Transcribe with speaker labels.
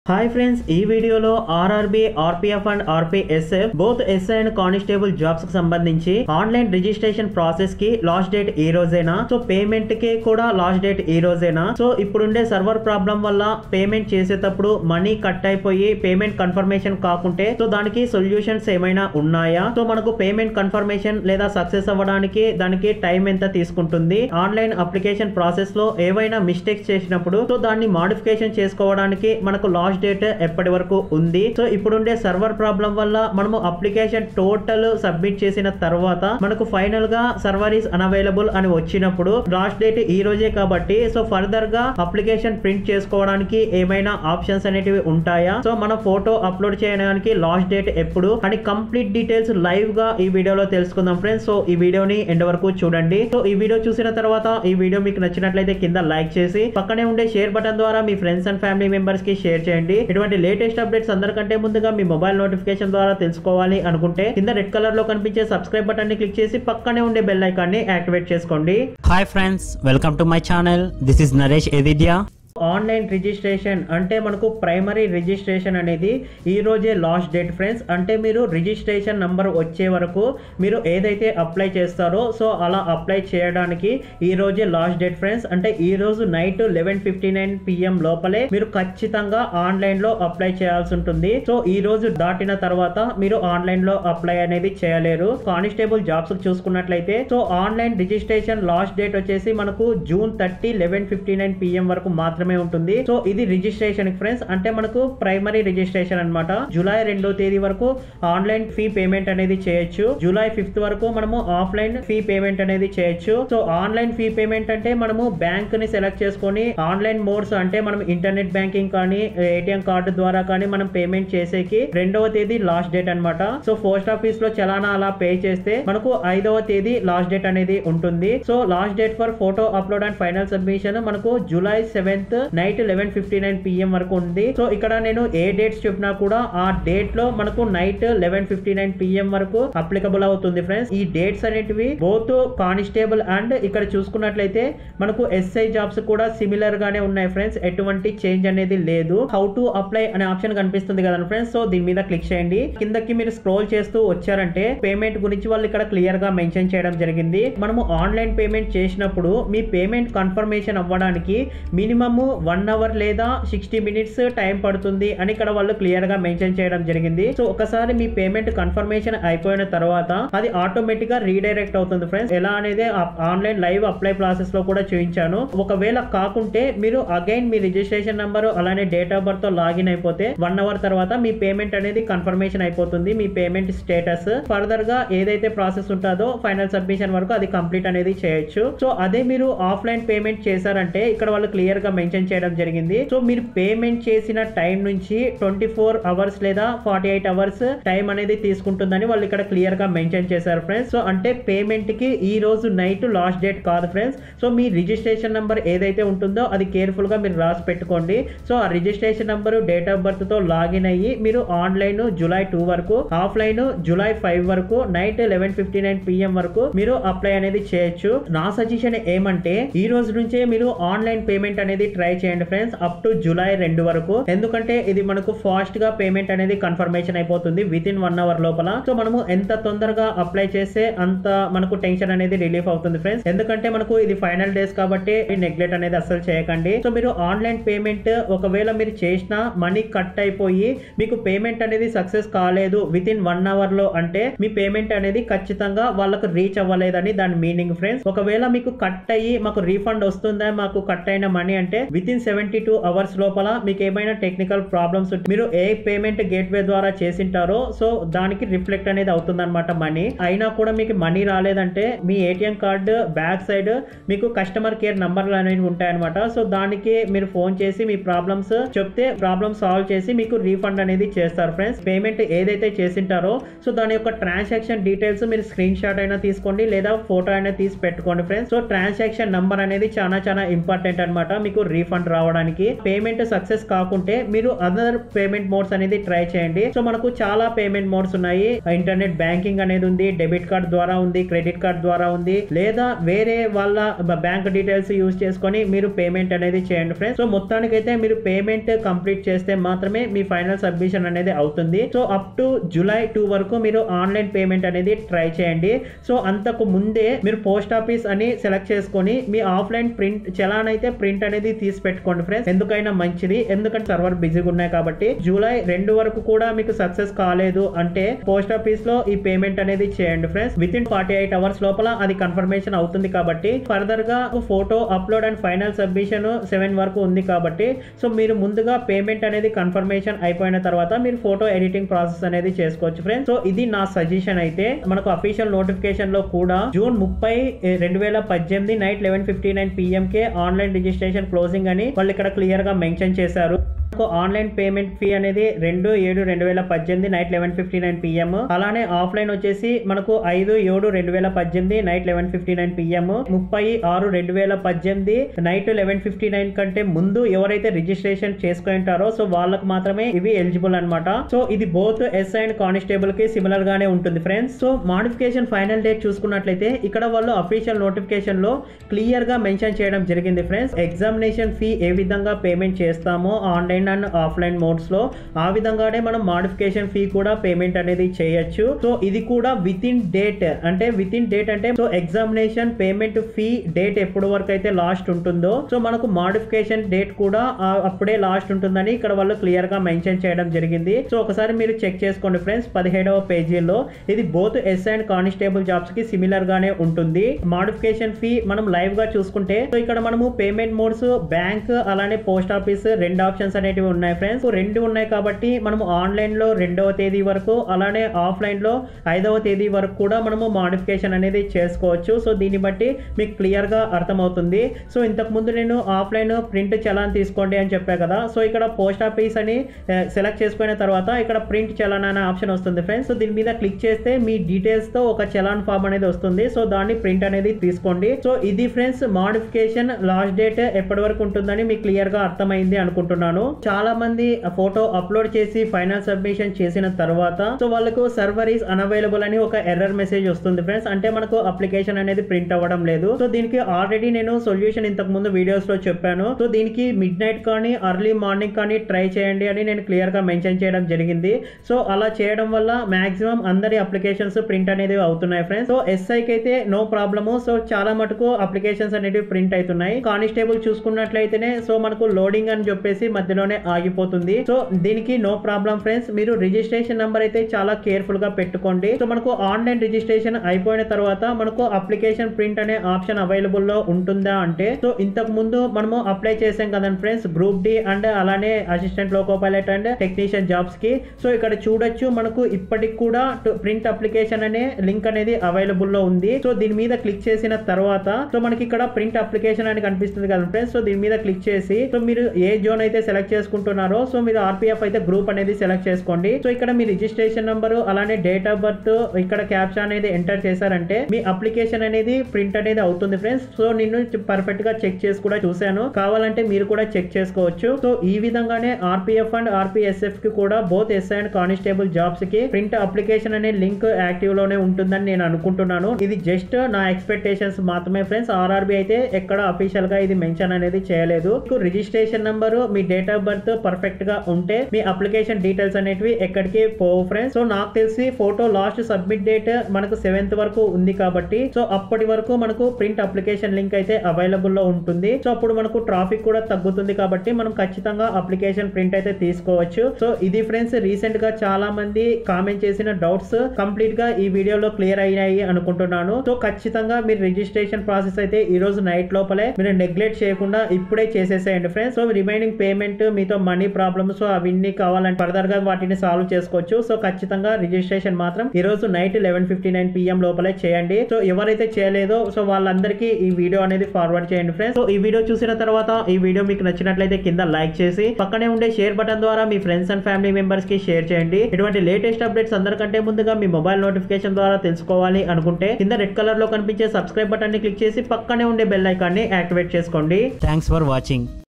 Speaker 1: Hi friends, ఈ వీడియోలో RRB, RPF and RPSF both SI and constable jobs కి సంబంధించి ఆన్లైన్ రిజిస్ట్రేషన్ ప్రాసెస్ కి లాస్ట్ డేట్ ఈ రోజేనా, సో పేమెంట్ కి కూడా లాస్ట్ డేట్ ఈ రోజేనా, సో ఇప్పుడుండే సర్వర్ ప్రాబ్లం వల్ల పేమెంట్ చేసేటప్పుడు మనీ కట్ అయిపోయి పేమెంట్ కన్ఫర్మేషన్ కాకుంటే సో దానికి సొల్యూషన్స్ ఏమైనా ఉన్నాయా, సో మనకు పేమెంట్ కన్ఫర్మేషన్ లేదా సక్సెస్ అవ్వడానికి దానికి టైం ఎంత తీసుకుంటుంది, ఆన్లైన్ అప్లికేషన్ ప్రాసెస్ లో ఏవైనా మిస్టేక్స్ చేసినప్పుడు సో దాన్ని మాడిఫికేషన్ చేసుకోవడానికి మనకు లాస్ట్ డేట్ ఎప్పటి వరకు ఉంది, సో ఇప్పుడుండే సర్వర్ ప్రాబ్లం వల్ల మనము అప్లికేషన్ టోటల్ సబ్మిట్ చేసిన తర్వాత మనకు ఫైనల్ గా సర్వర్ ఈస్ అన్అవైలబుల్ అని వచ్చినప్పుడు లాస్ట్ డేట్ ఈ రోజే కాబట్టి సో ఫర్దర్ గా అప్లికేషన్ ప్రింట్ చేసుకోవడానికి ఏమైనా ఆప్షన్స్ అనేటివి ఉంటాయా, సో మన ఫోటో అప్లోడ్ చేయడానికి లాస్ట్ డేట్ ఎప్పుడు అని కంప్లీట్ డీటెయిల్స్ లైవ్ గా ఈ వీడియోలో తెలుసుకుందాం ఫ్రెండ్స్. సో ఈ వీడియోని ఎండ్ వరకు చూడండి. సో ఈ వీడియో చూసిన తర్వాత ఈ వీడియో మీకు నచ్చినట్లయితే కింద లైక్ చేసి పక్కనే ఉండే షేర్ బటన్ ద్వారా మీ ఫ్రెండ్స్ అండ్ ఫ్యామిలీ మెంబర్స్ కి షేర్ చేయండి. ఇటువంటి లేటెస్ట్ అప్డేట్స్ అందరికంటే ముందుగా మీ మొబైల్ నోటిఫికేషన్ ద్వారా తెలుసుకోవాలి అనుకుంటే కింద రెడ్ కలర్ లో కనిపించే సబ్స్క్రైబ్ బటన్ ని క్లిక్ చేసి పక్కనే ఉండే బెల్ ఐకాన్ ని యాక్టివేట్ చేసుకోండి.
Speaker 2: Hi friends, welcome to my channel. This is Naresh ఎదిడియా.
Speaker 1: ఆన్లైన్ రిజిస్ట్రేషన్ అంటే మనకు ప్రైమరీ రిజిస్ట్రేషన్ అనేది ఈ రోజే లాస్ట్ డేట్ ఫ్రెండ్స్. అంటే మీరు రిజిస్ట్రేషన్ నంబర్ వచ్చే వరకు మీరు ఏదైతే అప్లై చేస్తారో సో అలా అప్లై చేయడానికి ఈ రోజే లాస్ట్ డేట్ ఫ్రెండ్స్. అంటే ఈ రోజు నైట్ 11:59 PM లోపలే మీరు ఖచ్చితంగా ఆన్లైన్ లో అప్లై చేయాల్సి ఉంటుంది. సో ఈ రోజు దాటిన తర్వాత మీరు ఆన్లైన్ లో అప్లై అనేది చేయలేరు. కానిస్టేబుల్ జాబ్స్ చూసుకున్నట్లయితే so online registration last date వచ్చేసి మనకు June 30 11:59 PM వరకు మాత్రమే ఉంటుంది. సో ఇది రిజిస్ట్రేషన్ ఫ్రెండ్స్. అంటే మనకు ప్రైమరీ రిజిస్ట్రేషన్ అన్నమాట. జూలై 2వ తేదీ వరకు ఆన్లైన్ ఫీ పేమెంట్ అనేది చేయొచ్చు. జూలై 5th వరకు మనము ఆఫ్లైన్ ఫీ పేమెంట్ అనేది చేయొచ్చు. సో ఆన్లైన్ ఫీ పేమెంట్ అంటే మనము బ్యాంక్ ని సెలెక్ట్ చేసుకొని ఆన్లైన్ మోడ్స్ అంటే మనం ఇంటర్నెట్ బ్యాంకింగ్ కానీ ఏటీఎం కార్డు ద్వారా కానీ మనం పేమెంట్ చేసేకి 2వ తేదీ లాస్ట్ డేట్ అన్నమాట. సో పోస్ట్ ఆఫీస్ లో చలానా అలా పే చేస్తే మనకు 5వ తేదీ లాస్ట్ డేట్ అనేది ఉంటుంది. So last date for photo upload and final submission మనకు జూలై 7th నైట్ 11:59 PM వరకు ఉంది. సో ఇక్కడ నేను ఏ డేట్స్ చెప్పినా కూడా ఆ డేట్ లో మనకు నైట్ 11:59 PM వరకు అప్లికబుల్ అవుతుంది ఫ్రెండ్స్. ఈ డేట్స్ అనేటివి బోత్ కానిస్టేబుల్ అండ్ ఇక్కడ చూసుకున్నట్లయితే మనకు ఎస్ఐ జాబ్స్ కూడా సిమిలర్ గానే ఉన్నాయి ఫ్రెండ్స్. ఎటువంటి చేంజ్ అనేది లేదు. హౌ టు అప్లై అనే ఆప్షన్ కనిపిస్తుంది కదా ఫ్రెండ్స్. సో దీని మీద క్లిక్ చేయండి. కిందకి మీరు స్క్రోల్ చేస్తూ వచ్చారంటే పేమెంట్ గురించి వాళ్ళు ఇక్కడ క్లియర్ గా మెన్షన్ చేయడం జరిగింది. మనము ఆన్లైన్ పేమెంట్ చేసినప్పుడు మీ పేమెంట్ కన్ఫర్మేషన్ అవ్వడానికి మినిమమ్ 1 అవర్ లేదా 60 minutes టైం పడుతుంది అని ఇక్కడ వాళ్ళు క్లియర్ గా మెన్షన్ చేయడం జరిగింది. సో ఒకసారి మీ పేమెంట్ కన్ఫర్మేషన్ అయిపోయిన తర్వాత అది ఆటోమేటిక్ గా రీడైరెక్ట్ అవుతుంది ఫ్రెండ్స్. ఎలా అనేది ఆన్లైన్ లైవ్ అప్లై ప్రాసెస్ లో కూడా చూపించాను. ఒకవేళ కాకుంటే మీరు అగైన్ మీ రిజిస్ట్రేషన్ నంబర్ అలానే డేట్ ఆఫ్ బర్త్ తో లాగిన్ అయిపోతే 1 అవర్ తర్వాత మీ పేమెంట్ అనేది కన్ఫర్మేషన్ అయిపోతుంది. మీ పేమెంట్ స్టేటస్ ఫర్దర్ గా ఏదైతే ప్రాసెస్ ఉంటుందో ఫైనల్ సబ్మిషన్ వరకు అది కంప్లీట్ అనేది చేయొచ్చు. సో అదే మీరు ఆఫ్లైన్ పేమెంట్ చేశారంటే ఇక్కడ వాళ్ళు క్లియర్ గా మెన్షన్ చేయడం జరిగింది. సో మీరు పేమెంట్ చేసిన టైం నుంచి 24 అవర్స్ లేదా 48 అవర్స్ టైం అనేది తీసుకుంటుందని వాళ్ళు ఇక్కడ క్లియర్ గా మెన్షన్ చేశారు ఫ్రెండ్స్. సో అంటే పేమెంట్ కి ఈ రోజు నైట్ లాస్ట్ డేట్ కాదు ఫ్రెండ్స్. సో మీ రిజిస్ట్రేషన్ నంబర్ ఏదైతే ఉంటుందో అది కేర్ఫుల్ గా మీరు రాసి పెట్టుకోండి. సో ఆ registration number date of birth తో లాగిన్ అయ్యి మీరు ఆన్లైన్ జూలై 2 వరకు, ఆఫ్లైన్ జూలై 5 వరకు నైట్ 11:59 PM వరకు మీరు అప్లై అనేది చేయొచ్చు. నా సజెషన్ ఏమంటే ఈ రోజు నుంచే మీరు ఆన్లైన్ పేమెంట్ అనేది ట్రై చేయండి ఫ్రెండ్స్ అప్ టు జూలై 2 వరకు. ఎందుకంటే ఇది మనకు ఫాస్ట్ గా పేమెంట్ అనేది కన్ఫర్మేషన్ అయిపోతుంది విత్ ఇన్ 1 అవర్ లోపల. సో మనము ఎంత తొందరగా అప్లై చేస్తే అంత మనకు టెన్షన్ అనేది రిలీఫ్ అవుతుంది ఫ్రెండ్స్. ఎందుకంటే మనకు ఇది ఫైనల్ డేస్ కాబట్టి నెగ్లెక్ట్ అనేది అస్సలు చేయకండి. సో మీరు ఆన్లైన్ పేమెంట్ ఒకవేళ మీరు చేసిన మనీ కట్ అయిపోయి మీకు పేమెంట్ అనేది సక్సెస్ కాలేదు విత్ ఇన్ 1 అవర్ లో అంటే మీ పేమెంట్ అనేది ఖచ్చితంగా వాళ్ళకు రీచ్ అవ్వలేదని దాని మీనింగ్ ఫ్రెండ్స్. ఒకవేళ మీకు కట్ అయ్యి మాకు రీఫండ్ వస్తుందా మాకు కట్ అయిన మనీ అంటే విత్ ఇన్ 72 అవర్స్ లోపల మీకు ఏమైనా టెక్నికల్ ప్రాబ్లమ్స్ మీరు ఏ పేమెంట్ గేట్వే ద్వారా చేసింటారో సో దానికి రిఫ్లెక్ట్ అనేది అవుతుంది అనమాట మనీ. అయినా కూడా మీకు మనీ రాలేదంటే మీ ఏటీఎం కార్డు బ్యాక్ సైడ్ మీకు కస్టమర్ కేర్ నంబర్లు అనేవి ఉంటాయన్నమాట. సో దానికి మీరు ఫోన్ చేసి మీ ప్రాబ్లమ్స్ చెప్తే ప్రాబ్లమ్ సాల్వ్ చేసి మీకు రీఫండ్ అనేది చేస్తారు ఫ్రెండ్స్. పేమెంట్ ఏదైతే చేసింటారో సో దాని యొక్క ట్రాన్సాక్షన్ డీటెయిల్స్ మీరు స్క్రీన్ షాట్ అయినా తీసుకోండి లేదా ఫోటో అయినా తీసి పెట్టుకోండి ఫ్రెండ్స్. సో ట్రాన్సాక్షన్ నంబర్ అనేది చాలా ఇంపార్టెంట్ అనమాట. మీకు రీఫండ్ రావడానికి. పేమెంట్ సక్సెస్ కాకుంటే మీరు అదర్ పేమెంట్ మోడ్స్ అనేది ట్రై చేయండి. సో మనకు చాలా పేమెంట్ మోడ్స్ ఉన్నాయి. ఇంటర్నెట్ బ్యాంకింగ్ అనేది ఉంది, డెబిట్ కార్డ్ ద్వారా ఉంది, క్రెడిట్ కార్డ్ ద్వారా ఉంది, లేదా వేరే వాళ్ళ బ్యాంక్ డీటెయిల్స్ యూజ్ చేసుకొని మీరు పేమెంట్ అనేది చేయండి ఫ్రెండ్స్. సో మొత్తానికైతే మీరు పేమెంట్ కంప్లీట్ చేస్తే మాత్రమే మీ ఫైనల్ సబ్మిషన్ అనేది అవుతుంది. సో అప్ టు జూలై 2 వరకు మీరు ఆన్లైన్ పేమెంట్ అనేది ట్రై చేయండి. సో అంతకు ముందే మీరు పోస్ట్ ఆఫీస్ అని సెలెక్ట్ చేసుకొని మీ ఆఫ్లైన్ ప్రింట్ చలాన్ అయితే ప్రింట్ అనేది తీసి పెట్టుకోండి ఫ్రెండ్స్. ఎందుకైనా మంచిది, ఎందుకంటే సర్వర్ బిజీగా ఉన్నాయి కాబట్టి. జూలై 2 వరకు కూడా మీకు సక్సెస్ కాలేదు అంటే పోస్ట్ ఆఫీస్ లో ఈ పేమెంట్ అనేది చేయండి ఫ్రెండ్స్. విత్ ఇన్ 48 అవర్స్ లోపల అది కన్ఫర్మేషన్ అవుతుంది కాబట్టి ఫర్దర్ గా photo upload and final submission 7 వరకు ఉంది కాబట్టి సో మీరు ముందుగా పేమెంట్ అనేది కన్ఫర్మేషన్ అయిపోయిన తర్వాత మీరు ఫోటో ఎడిటింగ్ ప్రాసెస్ అనేది చేసుకోవచ్చు ఫ్రెండ్స్. సో ఇది నా సజెషన్. అయితే మనకు అఫీషియల్ నోటిఫికేషన్ లో కూడా జూన్ 30, 2018 నైట్ 11:59 PM కే ఆన్లైన్ రిజిస్ట్రేషన్ క్లోజింగ్ అని వాళ్ళు ఇక్కడ క్లియర్ గా మెన్షన్ చేశారు. ఆన్లైన్ పేమెంట్ ఫీ అనేది 2/7/2018 నైట్ 11:59 PM. అలానే ఆఫ్లైన్ వచ్చేసి మనకు 5/7/2018 నైట్ 11:59 PM. 30/6/2018 నైట్ 11:59 కంటే ముందు ఎవరైతే రిజిస్ట్రేషన్ చేసుకుంటారో సో వాళ్ళకి మాత్రమే ఇవి ఎలిజిబుల్ అన్నమాట. సో ఇది బోత్ ఎస్ అండ్ కానిస్టేబుల్ కి సిమిలర్ గానే ఉంటుంది friends. So modification final date చూసుకున్నట్లయితే ఇక్కడ వాళ్ళు అఫీషియల్ నోటిఫికేషన్ లో క్లియర్ గా మెన్షన్ చేయడం జరిగింది ఫ్రెండ్స్. ఎగ్జామినేషన్ ఫీ ఏ విధంగా పేమెంట్ చేస్తామో ఆన్లైన్ అండ్ ఆఫ్లైన్ మోడ్స్ లో ఆ విధంగానే మనం మోడిఫికేషన్ ఫీ కూడా పేమెంట్ అనేది చేయొచ్చు. సో ఇది కూడా విత్ ఇన్ డేట్ అంటే so examination payment fee date ఎప్పుడు వరకు అయితే లాస్ట్ ఉంటుందో సో మనకు మోడిఫికేషన్ డేట్ కూడా అప్పుడే లాస్ట్ ఉంటుందని ఇక్కడ వాళ్ళు క్లియర్ గా మెన్షన్ చేయడం జరిగింది. సో ఒకసారి మీరు చెక్ చేసుకోండి ఫ్రెండ్స్. 17వ పేజీలో ఇది both S and constable jobs కి సిమిలర్ గానే ఉంటుంది. మోడిఫికేషన్ ఫీ మనం లైవ్ గా చూసుకుంటే సో ఇక్కడ మనము పేమెంట్ మోడ్స్ బ్యాంక్ అలానే పోస్ట్ ఆఫీస్ రెండు ఆప్షన్స్ అనేటివి ఉన్నాయి ఫ్రెండ్స్. రెండు ఉన్నాయి కాబట్టి మనము ఆన్లైన్ లో 2వ తేదీ వరకు అలానే ఆఫ్లైన్ లో 5వ తేదీ వరకు కూడా మనము మోడిఫికేషన్ అనేది చేసుకోవచ్చు. సో దీన్ని బట్టి మీకు క్లియర్ గా అర్థమవుతుంది. సో ఇంతకు ముందు నేను ఆఫ్లైన్ ప్రింట్ చలాన్ తీసుకోండి అని చెప్పా కదా. సో ఇక్కడ పోస్ట్ ఆఫీస్ అని సెలెక్ట్ చేసుకున్న తర్వాత ఇక్కడ ప్రింట్ చలాన్ అనే ఆప్షన్ వస్తుంది ఫ్రెండ్స్. సో దీని మీద క్లిక్ చేస్తే మీ డీటెయిల్స్ తో ఒక చలాన్ ఫామ్ అనేది వస్తుంది. సో దాన్ని ప్రింట్ అనేది తీసుకోండి. సో ఇది ఫ్రెండ్స్ మోడిఫికేషన్ లాస్ట్ డేట్ ఎప్పటి వరకు ఉంటుందని మీకు క్లియర్ గా అర్థమైంది అనుకుంటున్నాను. చాలా మంది ఫోటో అప్లోడ్ చేసి ఫైనల్ సబ్మిషన్ చేసిన తర్వాత సో వాళ్ళకు సర్వర్ ఈస్ అన్అవైలబుల్ అని ఒక ఎర్రర్ మెసేజ్ వస్తుంది ఫ్రెండ్స్. అంటే మనకు అప్లికేషన్ అనేది ప్రింట్ అవ్వడం లేదు. సో దీనికి ఆల్రెడీ నేను సొల్యూషన్ ఇంతకు ముందు వీడియోస్ లో చెప్పాను. సో దీనికి మిడ్ నైట్ కానీ ఎర్లీ మార్నింగ్ కానీ ట్రై చేయండి అని నేను క్లియర్ గా మెన్షన్ చేయడం జరిగింది. సో అలా చేయడం వల్ల మాక్సిమం అందరి అప్లికేషన్స్ ప్రింట్ అనేది అవుతున్నాయి ఫ్రెండ్స్. సో ఎస్ఐకి అయితే నో ప్రాబ్లము. సో చాలా మటుకు అప్లికేషన్స్ అనేవి ప్రింట్ అవుతున్నాయి. కానిస్టేబుల్ చూసుకున్నట్లయితేనే సో మనకు లోడింగ్ అని చెప్పేసి మధ్యలోనే ఆగిపోతుంది. సో దీనికి నో ప్రాబ్లం ఫ్రెండ్స్. మీరు రిజిస్ట్రేషన్ నెంబర్ అయితే చాలా కేర్ఫుల్ గా పెట్టుకోండి. సో మనకు ఆన్లైన్ రిజిస్ట్రేషన్ అయిపోయిన తర్వాత మనకు అప్లికేషన్ ప్రింట్ అనే ఆప్షన్ అవైలబుల్ లో ఉంటుందా అంటే సో ఇంతకు ముందు మనము అప్లై చేసాం కదండి ఫ్రెండ్స్ గ్రూప్ డి అండ్ అలానే assistant loco pilot and technician jobs కి. సో ఇక్కడ చూడొచ్చు మనకు ఇప్పటికి కూడా ప్రింట్ అప్లికేషన్ అనే లింక్ అనేది అవైలబుల్ లో ఉంది. సో దీని మీద క్లిక్ చేసిన తర్వాత సో మనకి ఇక్కడ ప్రింట్ అప్లికేషన్ అని కనిపిస్తుంది కదా ఫ్రెండ్స్. సో దీని మీద క్లిక్ చేసి సో మీరు ఏ జోన్ అయితే సెలెక్ట్ చేసుకుంటున్నారో సో మీరు ఆర్పిఎఫ్ అయితే గ్రూప్ అనేది సెలెక్ట్ చేసుకోండి. సో ఇక్కడ మీ రిజిస్ట్రేషన్ నంబర్ అలానే డేట్ ఆఫ్ బర్త్ ఇక్కడ క్యాప్చా అనేది ఎంటర్ చేశారంటే మీ అప్లికేషన్ అనేది ప్రింట్ అనేది అవుతుంది ఫ్రెండ్స్. సో నేను పర్ఫెక్ట్ గా చెక్ చేసి కూడా చూసాను, కావాలంటే మీరు కూడా చెక్ చేసుకోవచ్చు. సో ఈ విధంగానే ఆర్పిఎఫ్ అండ్ ఆర్పిఎస్ఎఫ్ కి కూడా both SI and constable jobs కి ప్రింట్ అప్లికేషన్ అనే లింక్ యాక్టివ్ లోనే ఉంటుందని నేను అనుకుంటున్నాను. ఇది జస్ట్ నా ఎక్స్పెక్టేషన్స్ మాత్రమే ఫ్రెండ్స్. ఆర్ఆర్బి అయితే ఎక్కడ అఫీషియల్ గా ఇది మెన్షన్ అనేది చేయలేదు. రిజిస్ట్రేషన్ నంబర్ మీ డేట్ ఆఫ్ బర్త్ పర్ఫెక్ట్ గా ఉంటే మీ అప్లికేషన్ డీటెయిల్స్ అనేటివి ఎక్కడికి పోవు ఫ్రెండ్స్. సో నాకు తెలిసి ఫోటో లాస్ట్ సబ్మిట్ డేట్ మనకు 7th వరకు ఉంది కాబట్టి సో అప్పటి వరకు మనకు ప్రింట్ అప్లికేషన్ లింక్ అయితే అవైలబుల్ లో ఉంటుంది. సో అప్పుడు మనకు ట్రాఫిక్ కూడా తగ్గుతుంది కాబట్టి మనం ఖచ్చితంగా అప్లికేషన్ ప్రింట్ అయితే తీసుకోవచ్చు. సో ఇది ఫ్రెండ్స్ రీసెంట్ గా చాలా మంది కామెంట్ చేసిన డౌట్స్ కంప్లీట్ గా ఈ వీడియోలో క్లియర్ అయ్యాయి అనుకుంటున్నాను. సో ఖచ్చితంగా మీరు రిజిస్ట్రేషన్ ప్రాసెస్ అయితే ఈ రోజు నైట్ లోపలే మీరు నెగ్లెక్ట్ చేయకుండా ఇప్పుడే చేసేసేయండి ఫ్రెండ్స్. సో రిమైనింగ్ పేమెంట్ మీతో మనీ ప్రాబ్లమ్స్ సో అవన్నీ కావాలంటే ఫర్దర్ గా వాటిని సాల్వ్ చేసుకోవచ్చు. సో ఖచ్చితంగా రిజిస్ట్రేషన్ మాత్రం ఈ రోజు నైట్ 11:59 PM లోపలే చేయండి. సో ఎవరైతే చేయలేదో సో వాళ్ళందరికీ ఈ వీడియో అనేది ఫార్వర్డ్ చేయండి ఫ్రెండ్స్. సో ఈ వీడియో చూసిన తర్వాత ఈ వీడియో మీకు నచ్చినట్లయితే కింద లైక్ చేసి పక్కనే ఉండే షేర్ బటన్ ద్వారా మీ ఫ్రెండ్స్ అండ్ ఫ్యామిలీ మెంబర్స్ కి షేర్ చేయండి. ఇటువంటి లేటెస్ట్ అప్డేట్స్ అందరికంటే ముందుగా మీ మొబైల్ నోటిఫికేషన్ ద్వారా తెలుసుకోవాలి అనుకుంటే కింద రెడ్ కలర్ లో కనిపించే సబ్స్క్రైబ్ బటన్ ని క్లిక్ చేసి పక్కనే ఉండే బెల్ ఐకాన్ ని యాక్టివేట్ చేసుకోండి.
Speaker 2: Thanks for watching.